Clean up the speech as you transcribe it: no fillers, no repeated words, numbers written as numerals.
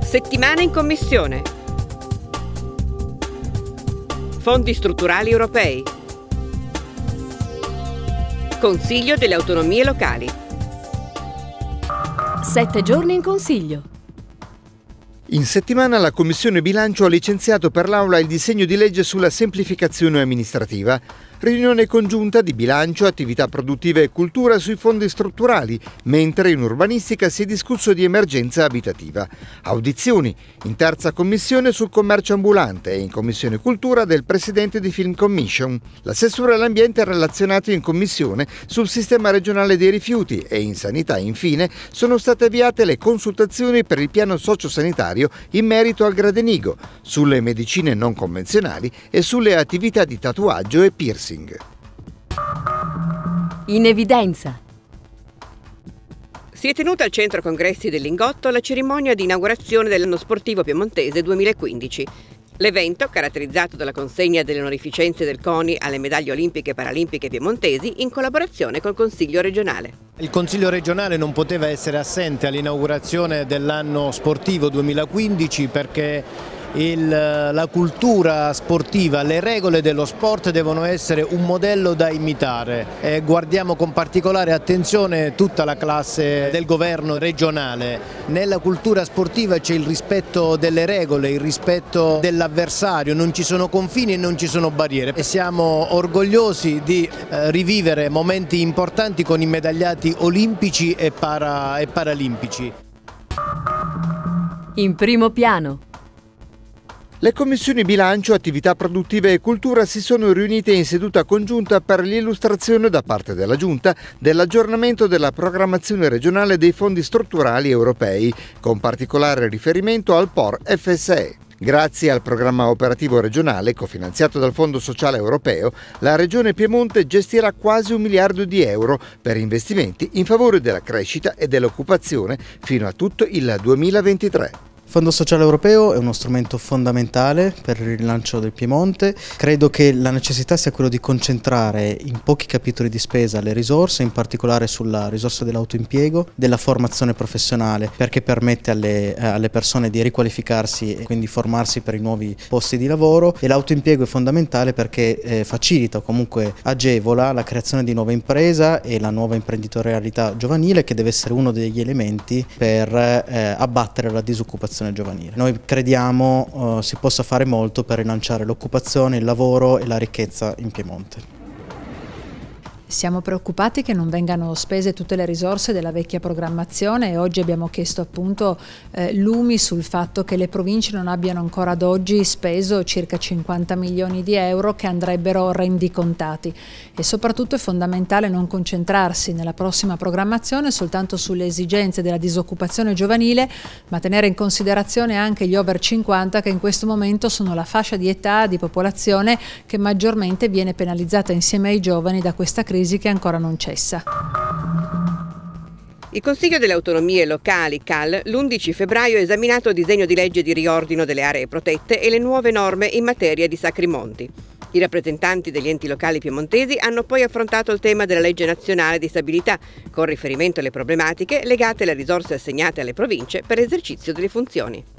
Settimana in Commissione. Fondi strutturali europei. Consiglio delle autonomie locali. 7 giorni in Consiglio. In settimana la Commissione Bilancio ha licenziato per l'Aula il disegno di legge sulla semplificazione amministrativa. Riunione congiunta di bilancio, attività produttive e cultura sui fondi strutturali, mentre in urbanistica si è discusso di emergenza abitativa. Audizioni in terza commissione sul commercio ambulante e in commissione cultura del presidente di Film Commission. L'assessore all'ambiente ha relazionato in commissione sul sistema regionale dei rifiuti e in sanità infine sono state avviate le consultazioni per il piano sociosanitario in merito al gradenigo, sulle medicine non convenzionali e sulle attività di tatuaggio e piercing. In evidenza. Si è tenuta al Centro Congressi del Lingotto la cerimonia di inaugurazione dell'anno sportivo piemontese 2015. L'evento, caratterizzato dalla consegna delle onorificenze del CONI alle medaglie olimpiche e paralimpiche piemontesi in collaborazione col Consiglio regionale. Il Consiglio regionale non poteva essere assente all'inaugurazione dell'anno sportivo 2015 perché la cultura sportiva, le regole dello sport devono essere un modello da imitare e guardiamo con particolare attenzione tutta la classe del governo regionale. Nella cultura sportiva c'è il rispetto delle regole, il rispetto dell'avversario, non ci sono confini e non ci sono barriere e siamo orgogliosi di rivivere momenti importanti con i medagliati olimpici e paralimpici. In primo piano. Le commissioni bilancio, attività produttive e cultura si sono riunite in seduta congiunta per l'illustrazione da parte della Giunta dell'aggiornamento della programmazione regionale dei fondi strutturali europei, con particolare riferimento al POR FSE. Grazie al programma operativo regionale, cofinanziato dal Fondo Sociale Europeo, la Regione Piemonte gestirà quasi 1 miliardo di euro per investimenti in favore della crescita e dell'occupazione fino a tutto il 2023. Il Fondo Sociale Europeo è uno strumento fondamentale per il rilancio del Piemonte. Credo che la necessità sia quello di concentrare in pochi capitoli di spesa le risorse, in particolare sulla risorsa dell'autoimpiego, della formazione professionale, perché permette alle persone di riqualificarsi e quindi formarsi per i nuovi posti di lavoro, e l'autoimpiego è fondamentale perché facilita o comunque agevola la creazione di nuova impresa e la nuova imprenditorialità giovanile, che deve essere uno degli elementi per abbattere la disoccupazione giovanile. Noi crediamo si possa fare molto per rilanciare l'occupazione, il lavoro e la ricchezza in Piemonte. Siamo preoccupati che non vengano spese tutte le risorse della vecchia programmazione e oggi abbiamo chiesto appunto lumi sul fatto che le province non abbiano ancora ad oggi speso circa 50 milioni di euro che andrebbero rendicontati, e soprattutto è fondamentale non concentrarsi nella prossima programmazione soltanto sulle esigenze della disoccupazione giovanile, ma tenere in considerazione anche gli over 50 che in questo momento sono la fascia di età di popolazione che maggiormente viene penalizzata insieme ai giovani da questa crisi che ancora non cessa. Il Consiglio delle autonomie locali, CAL, l'11 febbraio ha esaminato il disegno di legge di riordino delle aree protette e le nuove norme in materia di sacri monti. I rappresentanti degli enti locali piemontesi hanno poi affrontato il tema della legge nazionale di stabilità, con riferimento alle problematiche legate alle risorse assegnate alle province per l'esercizio delle funzioni.